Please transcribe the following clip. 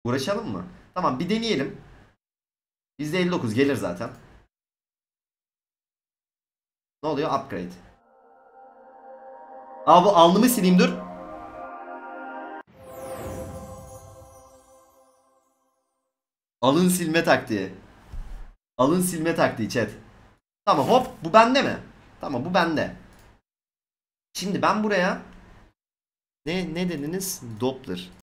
Uğraşalım mı? Tamam, bir deneyelim. %59 gelir zaten. Ne oluyor? Upgrade. Aa, bu alnımı sileyim, dur. Alın silme taktiği. Alın silme taktiği chat. Tamam, hop, bu bende mi? Tamam, bu bende. Şimdi ben buraya ne dediniz? Doppler.